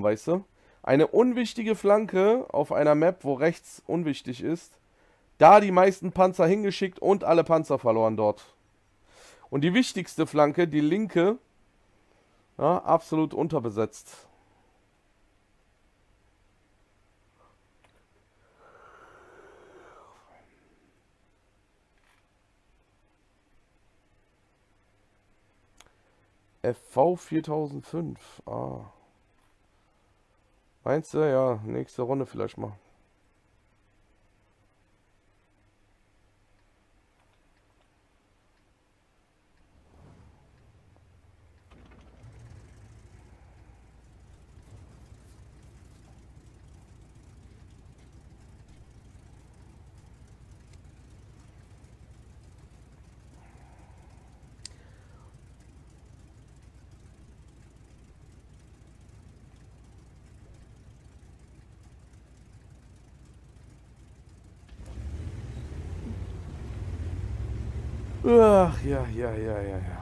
weißt du? Eine unwichtige Flanke auf einer Map, wo rechts unwichtig ist. Da die meisten Panzer hingeschickt und alle Panzer verloren dort. Und die wichtigste Flanke, die linke, ja, absolut unterbesetzt. FV 4005. Ah. Meinst du? Ja, nächste Runde vielleicht mal. Ach, ja, ja, ja, ja, ja.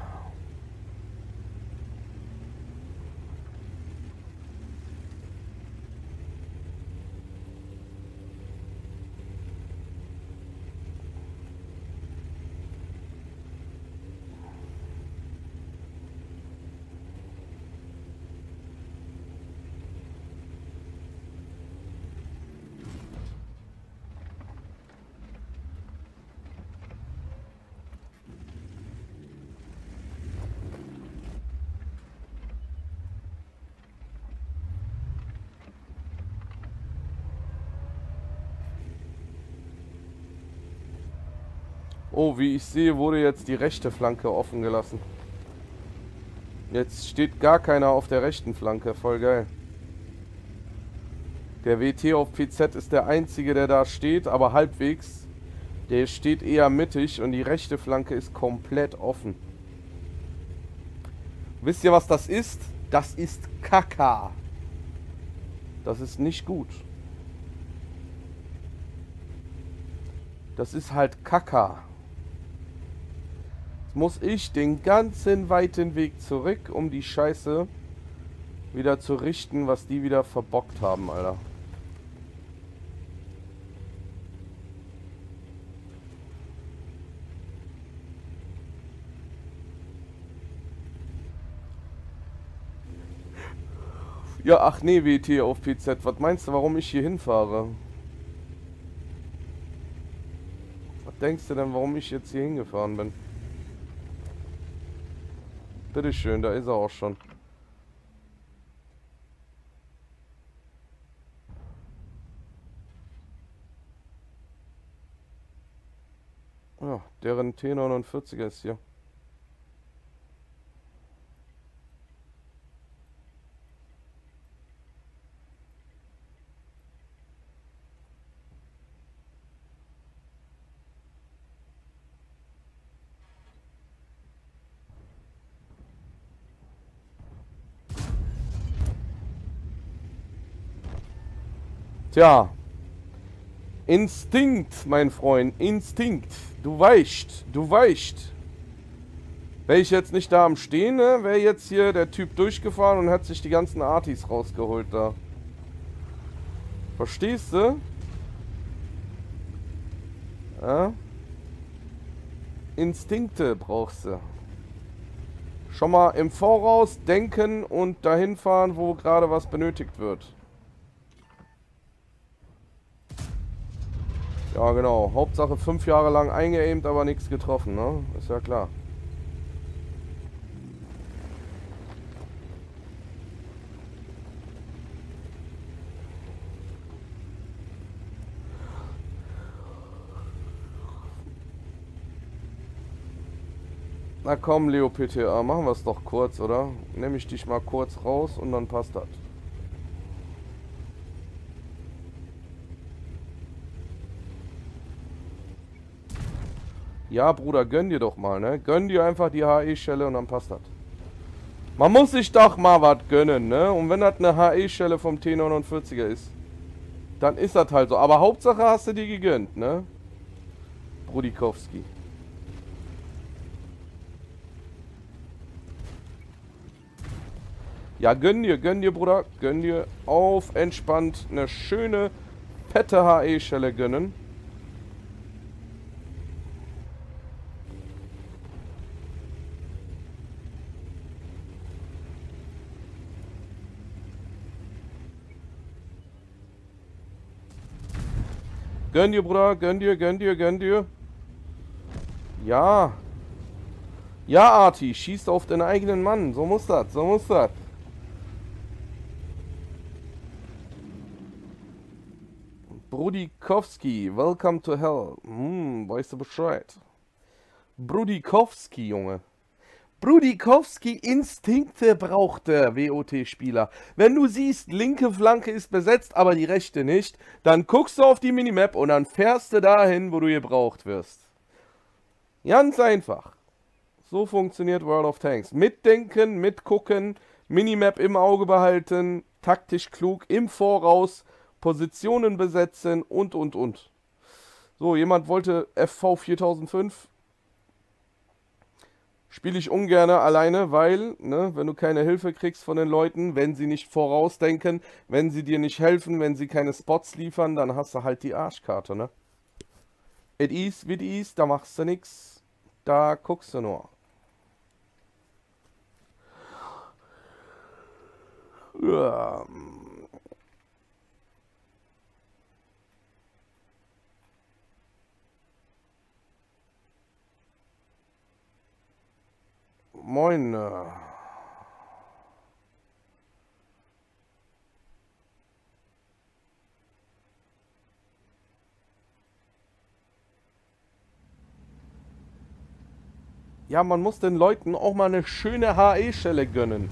Oh, wie ich sehe, wurde jetzt die rechte Flanke offen gelassen. Jetzt steht gar keiner auf der rechten Flanke. Voll geil. Der WT auf PZ ist der einzige, der da steht, aber halbwegs. Der steht eher mittig und die rechte Flanke ist komplett offen. Wisst ihr, was das ist? Das ist Kaka. Das ist nicht gut. Das ist halt Kaka. Jetzt muss ich den ganzen weiten Weg zurück, um die Scheiße wieder zu richten, was die wieder verbockt haben, Alter. Ja, ach nee, WT auf PZ. Was meinst du, warum ich hier hinfahre? Was denkst du denn, warum ich jetzt hier hingefahren bin? Bitteschön, da ist er auch schon. Ja, deren T49er ist hier. Tja. Instinkt, mein Freund. Instinkt. Du weicht. Du weicht. Wäre ich jetzt nicht da am Stehen, ne, wäre jetzt hier der Typ durchgefahren und hat sich die ganzen Artis rausgeholt da. Verstehst du? Ja? Instinkte brauchst du. Schon mal im Voraus denken und dahin fahren, wo gerade was benötigt wird. Ja, genau. Hauptsache 5 Jahre lang eingeaimt, aber nichts getroffen, ne? Ist ja klar. Na komm, Leo PTA, machen wir es doch kurz, oder? Nehme ich dich mal kurz raus und dann passt das. Ja, Bruder, gönn dir doch mal, ne? Gönn dir einfach die HE-Schelle und dann passt das. Man muss sich doch mal was gönnen, ne? Und wenn das eine HE-Schelle vom T49er ist, dann ist das halt so. Aber Hauptsache hast du die gegönnt, ne? Brudikowski. Ja, gönn dir, Bruder. Gönn dir auf entspannt eine schöne, fette HE-Schelle gönnen. Gönn dir, Bruder. Gönn dir, gönn dir, gönn dir. Ja. Ja, Arti. Schießt auf den eigenen Mann. So muss das. So muss das. Brudikowski. Welcome to hell. Weißt du Bescheid. Brudikowski, Junge. Brudikowski Instinkte braucht der WOT-Spieler. Wenn du siehst, linke Flanke ist besetzt, aber die rechte nicht, dann guckst du auf die Minimap und dann fährst du dahin, wo du gebraucht wirst. Ganz einfach. So funktioniert World of Tanks. Mitdenken, mitgucken, Minimap im Auge behalten, taktisch klug, im Voraus, Positionen besetzen und. So, jemand wollte FV 4005. Spiele ich ungern alleine, weil, ne, wenn du keine Hilfe kriegst von den Leuten, wenn sie nicht vorausdenken, wenn sie dir nicht helfen, wenn sie keine Spots liefern, dann hast du halt die Arschkarte, ne? It is, wie it is, da machst du nix, da guckst du nur. Ja. Moin. Ja, man muss den Leuten auch mal eine schöne HE-Schelle gönnen.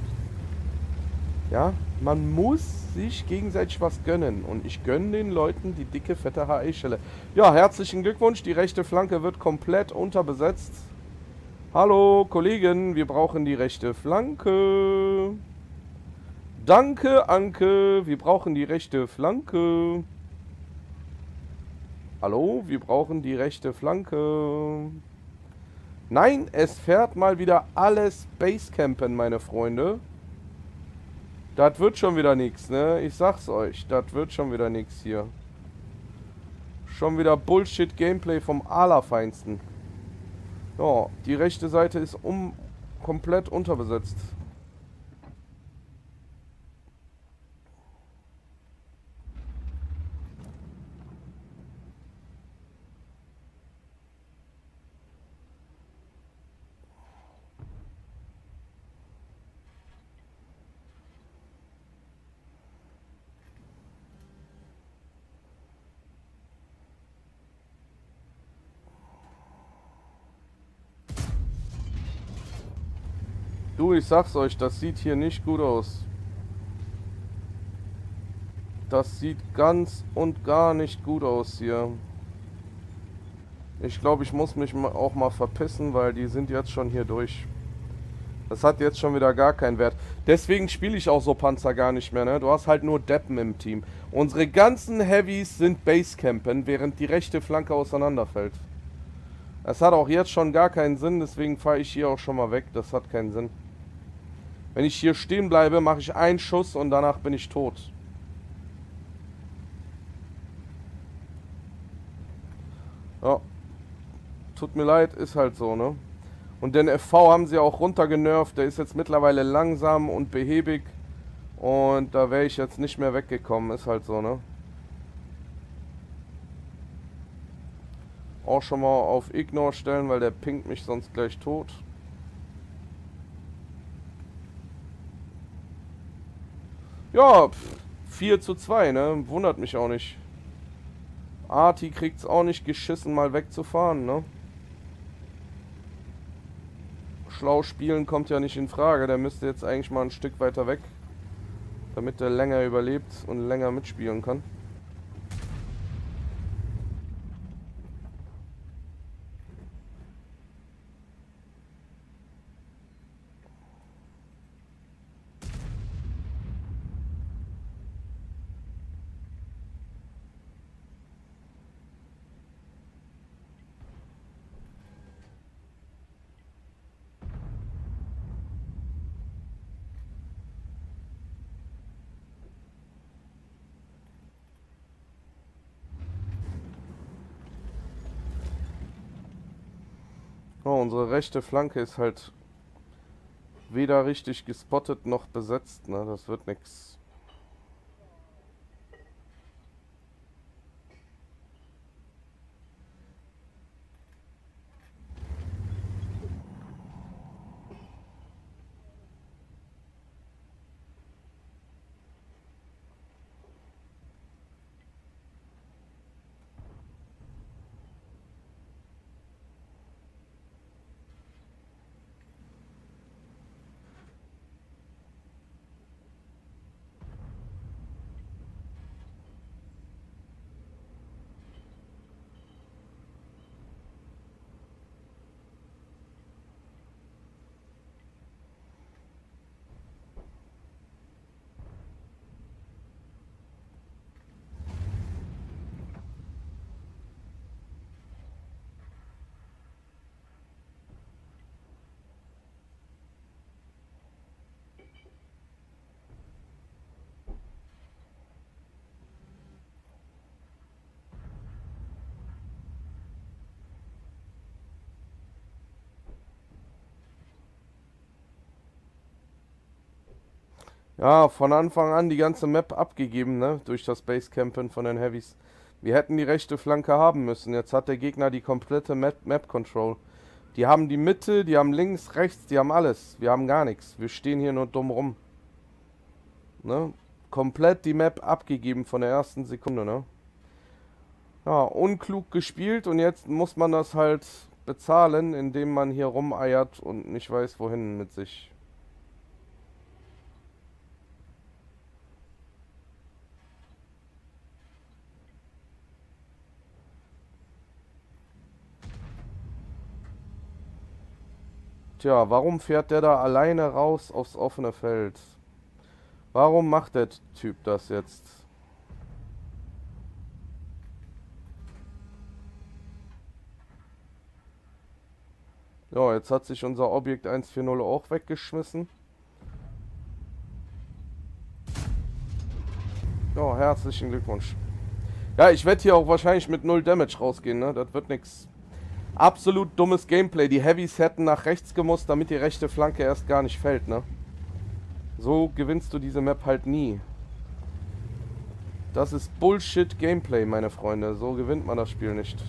Ja, man muss sich gegenseitig was gönnen. Und ich gönne den Leuten die dicke, fette HE-Schelle. Ja, herzlichen Glückwunsch. Die rechte Flanke wird komplett unterbesetzt. Hallo, Kollegen. Wir brauchen die rechte Flanke. Danke, Anke. Wir brauchen die rechte Flanke. Hallo, wir brauchen die rechte Flanke. Nein, es fährt mal wieder alles Basecampen, meine Freunde. Das wird schon wieder nichts, ne? Ich sag's euch, das wird schon wieder nichts hier. Schon wieder Bullshit-Gameplay vom Allerfeinsten. Ja, die rechte Seite ist komplett unterbesetzt. Du, ich sag's euch, das sieht hier nicht gut aus. Das sieht ganz und gar nicht gut aus hier. Ich glaube, ich muss mich auch mal verpissen, weil die sind jetzt schon hier durch. Das hat jetzt schon wieder gar keinen Wert. Deswegen spiele ich auch so Panzer gar nicht mehr, ne? Du hast halt nur Deppen im Team. Unsere ganzen Heavys sind Basecampen, während die rechte Flanke auseinanderfällt. Es hat auch jetzt schon gar keinen Sinn, deswegen fahre ich hier auch schon mal weg. Das hat keinen Sinn. Wenn ich hier stehen bleibe, mache ich einen Schuss und danach bin ich tot. Ja. Tut mir leid, ist halt so, ne? Und den FV haben sie auch runtergenervt. Der ist jetzt mittlerweile langsam und behäbig. Und da wäre ich jetzt nicht mehr weggekommen. Ist halt so, ne? Auch schon mal auf Ignore stellen, weil der pinkt mich sonst gleich tot. Ja, 4:2, ne? Wundert mich auch nicht. Arti kriegt's auch nicht geschissen, mal wegzufahren, ne? Schlau spielen kommt ja nicht in Frage. Der müsste jetzt eigentlich mal ein Stück weiter weg, damit er länger überlebt und länger mitspielen kann. Oh, unsere rechte Flanke ist halt weder richtig gespottet noch besetzt, ne? Das wird nix. Ja, von Anfang an die ganze Map abgegeben, ne? Durch das Basecampen von den Heavys. Wir hätten die rechte Flanke haben müssen. Jetzt hat der Gegner die komplette Map Control. Die haben die Mitte, die haben links, rechts, die haben alles. Wir haben gar nichts. Wir stehen hier nur dumm rum. Ne? Komplett die Map abgegeben von der ersten Sekunde, ne? Ja, unklug gespielt und jetzt muss man das halt bezahlen, indem man hier rumeiert und nicht weiß, wohin mit sich. Tja, warum fährt der da alleine raus aufs offene Feld? Warum macht der Typ das jetzt? Ja, jetzt hat sich unser Objekt 140 auch weggeschmissen. Ja, herzlichen Glückwunsch. Ja, ich werde hier auch wahrscheinlich mit 0 Damage rausgehen, ne? Das wird nix. Absolut dummes Gameplay. Die Heavys hätten nach rechts gemusst, damit die rechte Flanke erst gar nicht fällt, ne? So gewinnst du diese Map halt nie. Das ist Bullshit Gameplay, meine Freunde. So gewinnt man das Spiel nicht.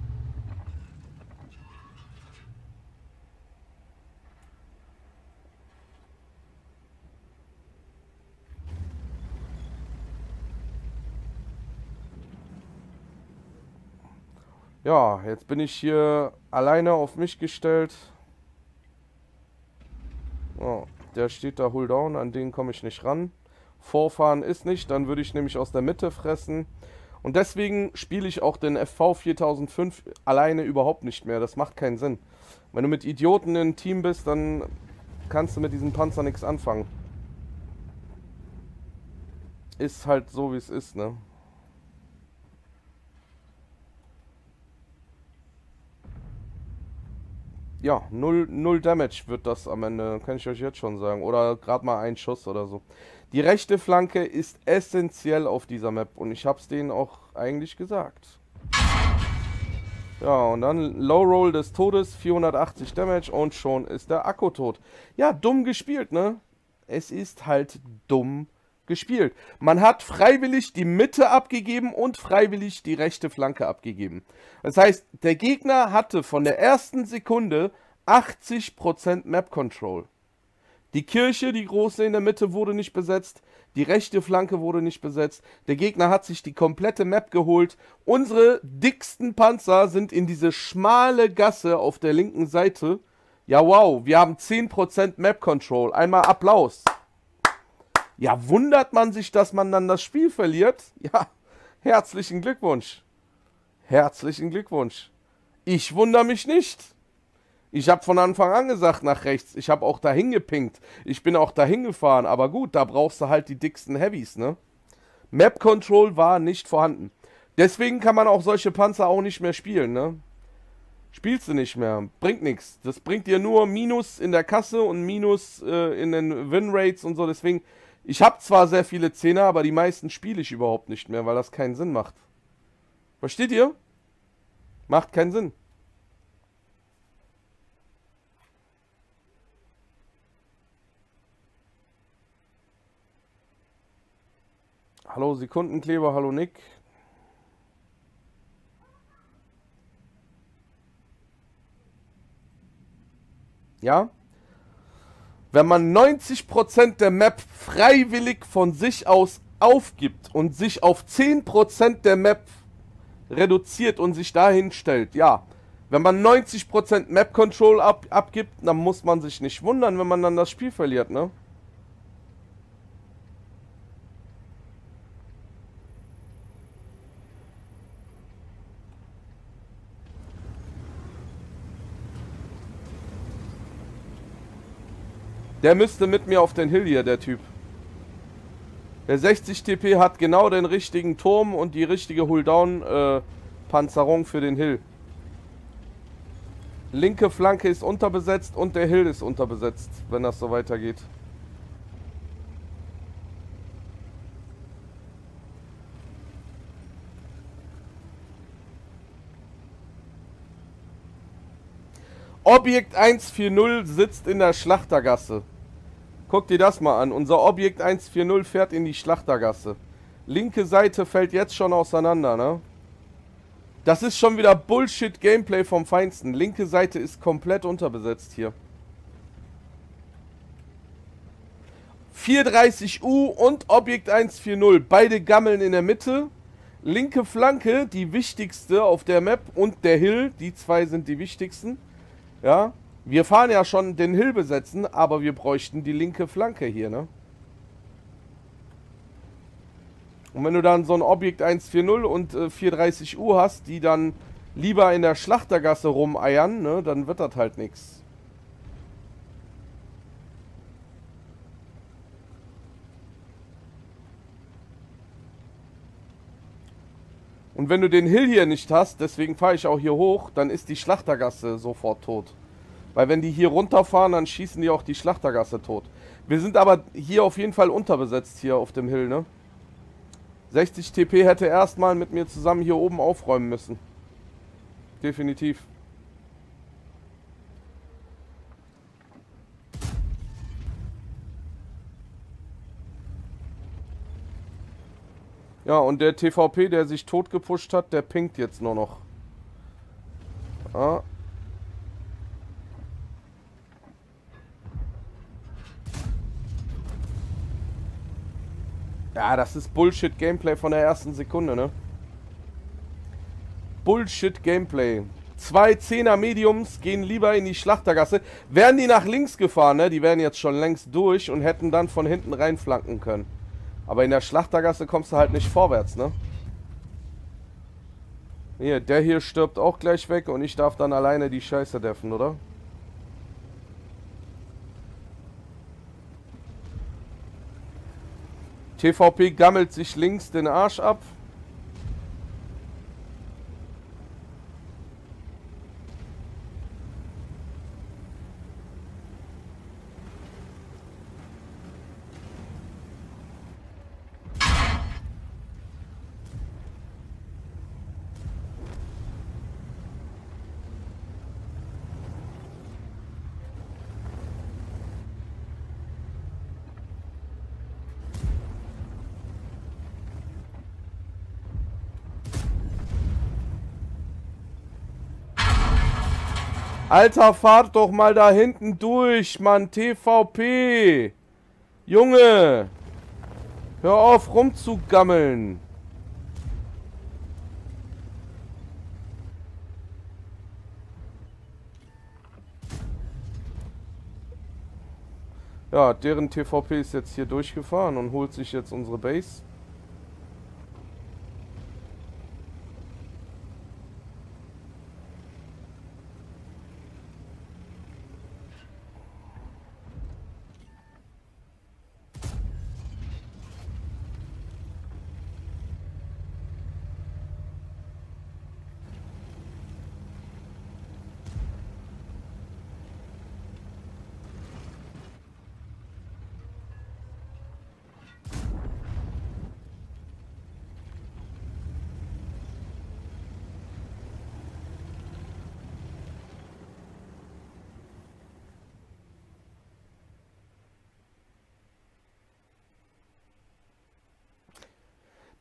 Ja, jetzt bin ich hier alleine auf mich gestellt. Oh, der steht da Hull Down, an den komme ich nicht ran. Vorfahren ist nicht, dann würde ich nämlich aus der Mitte fressen. Und deswegen spiele ich auch den FV 4005 alleine überhaupt nicht mehr. Das macht keinen Sinn. Wenn du mit Idioten in einem Team bist, dann kannst du mit diesem Panzer nichts anfangen. Ist halt so, wie es ist, ne? Ja, 0 Damage wird das am Ende, kann ich euch jetzt schon sagen. Oder gerade mal ein Schuss oder so. Die rechte Flanke ist essentiell auf dieser Map und ich habe es denen auch eigentlich gesagt. Ja, und dann Low Roll des Todes, 480 Damage und schon ist der Akku tot. Ja, dumm gespielt, ne? Es ist halt dumm gespielt. Man hat freiwillig die Mitte abgegeben und freiwillig die rechte Flanke abgegeben. Das heißt, der Gegner hatte von der ersten Sekunde 80% Map Control. Die Kirche, die große in der Mitte, wurde nicht besetzt. Die rechte Flanke wurde nicht besetzt. Der Gegner hat sich die komplette Map geholt. Unsere dicksten Panzer sind in diese schmale Gasse auf der linken Seite. Ja, wow, wir haben 10% Map Control. Einmal Applaus. Ja, wundert man sich, dass man dann das Spiel verliert? Ja, herzlichen Glückwunsch. Herzlichen Glückwunsch. Ich wundere mich nicht. Ich habe von Anfang an gesagt nach rechts. Ich habe auch dahin gepinkt. Ich bin auch dahin gefahren. Aber gut, da brauchst du halt die dicksten Heavys, ne? Map Control war nicht vorhanden. Deswegen kann man auch solche Panzer auch nicht mehr spielen, ne? Spielst du nicht mehr. Bringt nichts. Das bringt dir nur Minus in der Kasse und Minus in den Winrates und so. Deswegen, ich habe zwar sehr viele Zehner, aber die meisten spiele ich überhaupt nicht mehr, weil das keinen Sinn macht. Versteht ihr? Macht keinen Sinn. Hallo Sekundenkleber, hallo Nick. Ja? Wenn man 90% der Map freiwillig von sich aus aufgibt und sich auf 10% der Map reduziert und sich dahin stellt, ja. Wenn man 90% Map Control abgibt, dann muss man sich nicht wundern, wenn man dann das Spiel verliert, ne? Der müsste mit mir auf den Hill hier, der Typ. Der 60 TP hat genau den richtigen Turm und die richtige Hull-Down-Panzerung für den Hill. Linke Flanke ist unterbesetzt und der Hill ist unterbesetzt, wenn das so weitergeht. Objekt 140 sitzt in der Schlachtergasse. Guck dir das mal an. Unser Objekt 140 fährt in die Schlachtergasse. Linke Seite fällt jetzt schon auseinander, ne? Das ist schon wieder Bullshit-Gameplay vom Feinsten. Linke Seite ist komplett unterbesetzt hier. 430U und Objekt 140. Beide gammeln in der Mitte. Linke Flanke, die wichtigste auf der Map. Und der Hill, die zwei sind die wichtigsten. Ja, wir fahren ja schon den Hill besetzen, aber wir bräuchten die linke Flanke hier, ne? Und wenn du dann so ein Objekt 140 und 430U hast, die dann lieber in der Schlachtergasse rumeiern, ne, dann wird das halt nichts. Und wenn du den Hill hier nicht hast, deswegen fahre ich auch hier hoch, dann ist die Schlachtergasse sofort tot. Weil wenn die hier runterfahren, dann schießen die auch die Schlachtergasse tot. Wir sind aber hier auf jeden Fall unterbesetzt hier auf dem Hill, ne? 60 TP hätte erstmal mit mir zusammen hier oben aufräumen müssen. Definitiv. Ja, und der TVP, der sich tot gepusht hat, der pinkt jetzt nur noch. Ja. Ja, das ist Bullshit-Gameplay von der ersten Sekunde, ne? Bullshit-Gameplay. 2 10er Mediums gehen lieber in die Schlachtergasse. Wären die nach links gefahren, ne? Die wären jetzt schon längst durch und hätten dann von hinten reinflanken können. Aber in der Schlachtergasse kommst du halt nicht vorwärts, ne? Hier, der hier stirbt auch gleich weg und ich darf dann alleine die Scheiße deffen, oder? TVP gammelt sich links den Arsch ab. Alter, fahrt doch mal da hinten durch, Mann. TVP. Junge. Hör auf rumzugammeln. Ja, deren TVP ist jetzt hier durchgefahren und holt sich jetzt unsere Base.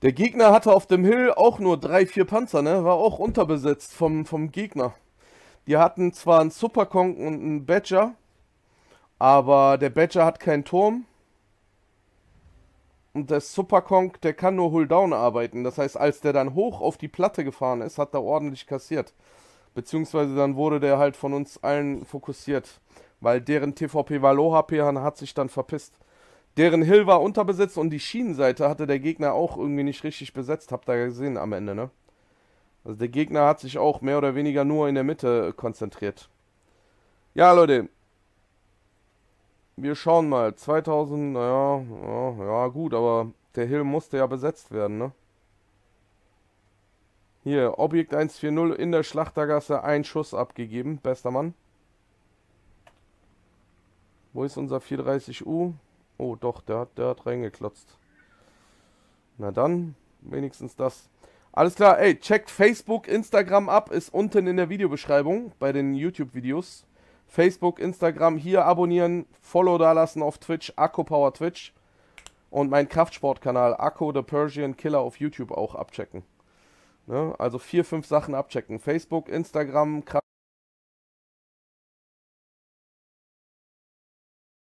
Der Gegner hatte auf dem Hill auch nur 3, 4 Panzer, ne? War auch unterbesetzt vom Gegner. Die hatten zwar einen Superconk und einen Badger, aber der Badger hat keinen Turm. Und der Superconk, der kann nur Hull-Down arbeiten. Das heißt, als der dann hoch auf die Platte gefahren ist, hat er ordentlich kassiert. Beziehungsweise dann wurde der halt von uns allen fokussiert. Weil deren TVP war Low-HP und hat sich dann verpisst. Deren Hill war unterbesetzt und die Schienenseite hatte der Gegner auch irgendwie nicht richtig besetzt. Habt ihr gesehen am Ende, ne? Also der Gegner hat sich auch mehr oder weniger nur in der Mitte konzentriert. Ja, Leute. Wir schauen mal. 2000, naja, ja gut, aber der Hill musste ja besetzt werden, ne? Hier, Objekt 140 in der Schlachtergasse, ein Schuss abgegeben. Bester Mann. Wo ist unser 430U? Oh doch, der hat reingeklotzt. Na dann, wenigstens das. Alles klar, ey, checkt Facebook, Instagram ab, ist unten in der Videobeschreibung bei den YouTube-Videos. Facebook, Instagram, hier abonnieren, Follow da lassen auf Twitch, Akku Power Twitch. Und mein Kraftsportkanal, Akku the Persian Killer auf YouTube auch abchecken. Ne? Also 4, 5 Sachen abchecken. Facebook, Instagram, Kraft